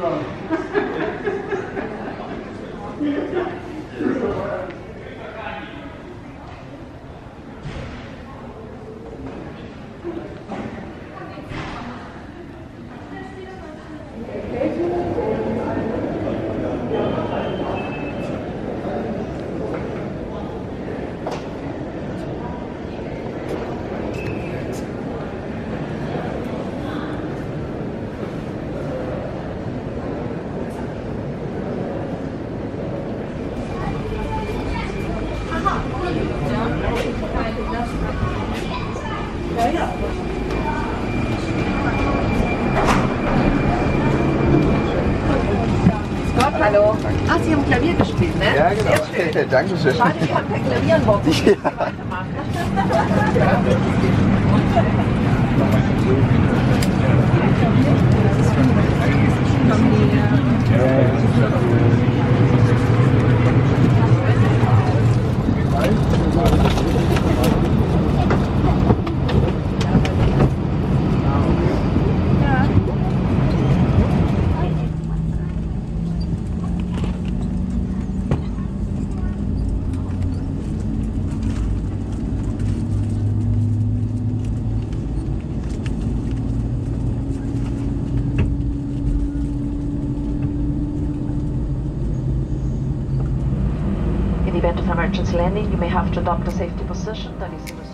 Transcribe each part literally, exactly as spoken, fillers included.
Hallo. Ah, Sie haben Klavier gespielt, ne? Ja, genau. Sehr schön. Dankeschön. Schade, wir haben kein Klavier an Bord. Ja. In the event of emergency landing, you may have to adopt a safety position that is illustrated.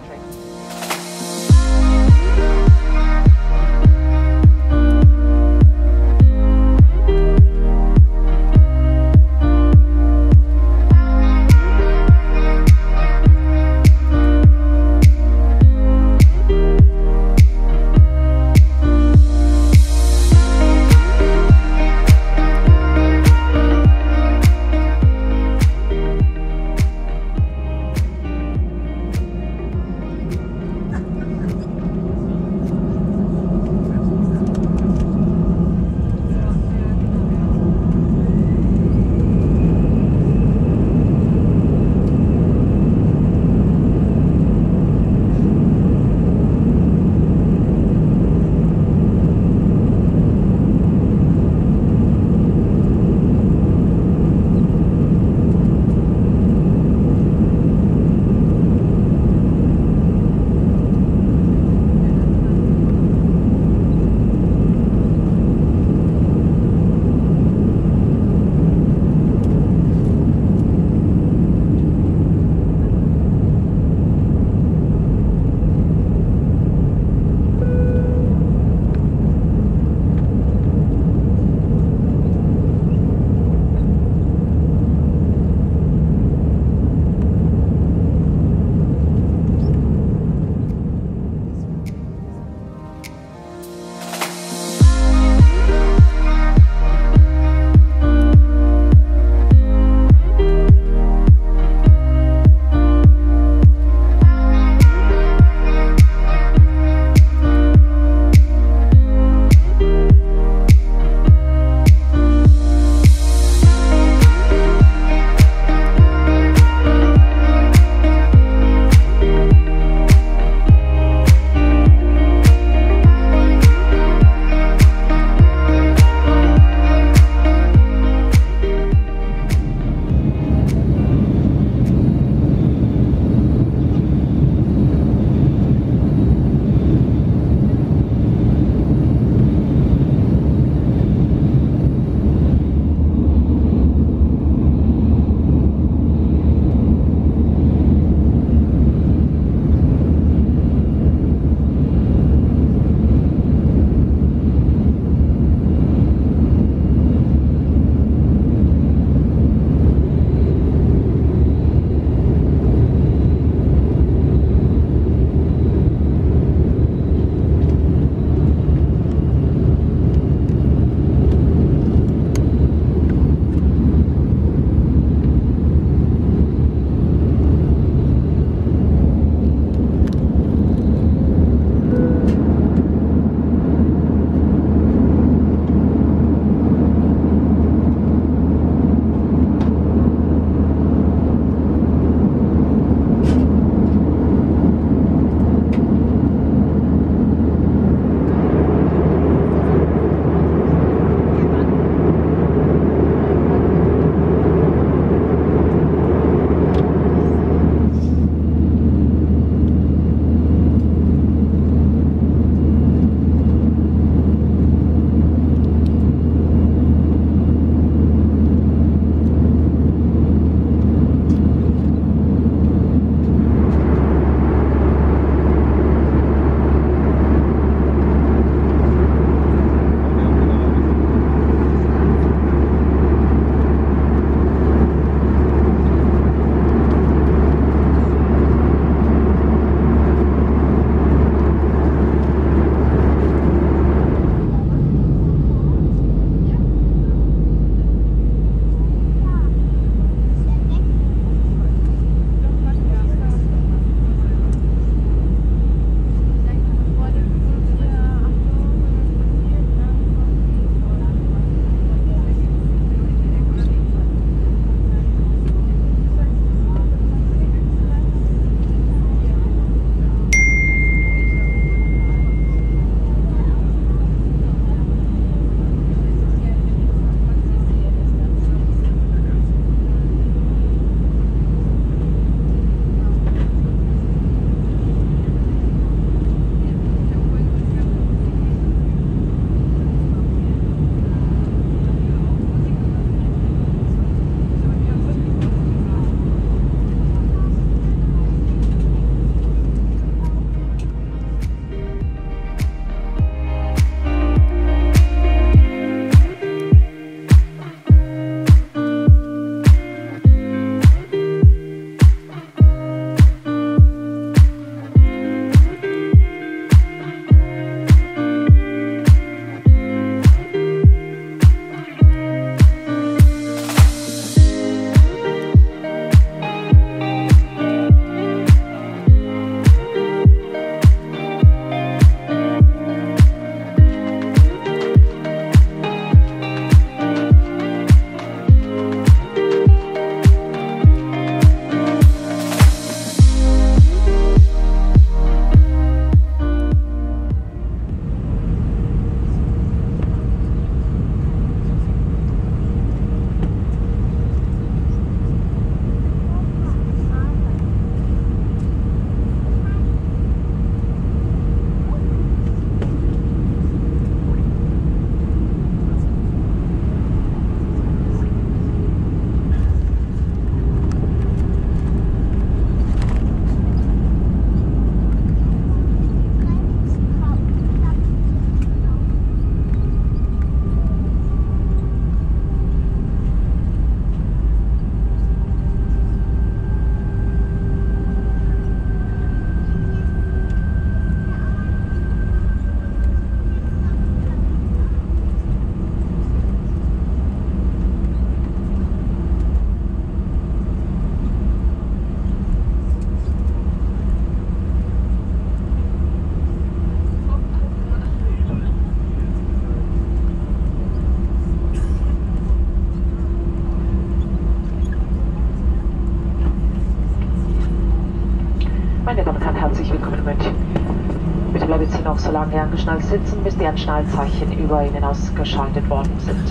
herzlich willkommen in München. Bitte bleiben Sie noch so lange angeschnallt sitzen, bis die Anschnallzeichen über Ihnen ausgeschaltet worden sind.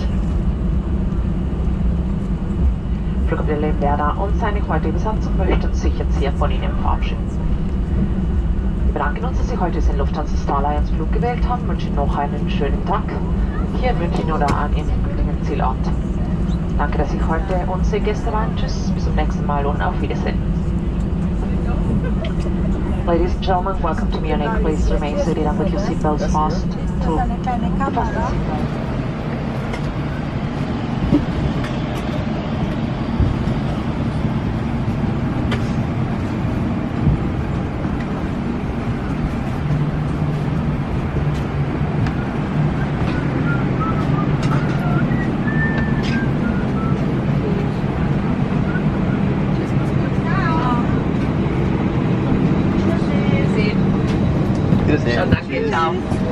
Flugkapitän Lemberda und seine heutige Besatzung möchten sich jetzt hier von Ihnen verabschieden. Wir bedanken uns, dass Sie heute den Lufthansa Star Alliance Flug gewählt haben, wünschen noch einen schönen Tag hier in München oder an Ihrem zukünftigen Zielort. Danke, dass Sie heute unsere Gäste waren. Tschüss, bis zum nächsten Mal und auf Wiedersehen. Ladies and gentlemen, welcome to Munich. Please remain seated and with your seatbelts fast to the fasten seatbelt. Ciao, danke, ciao.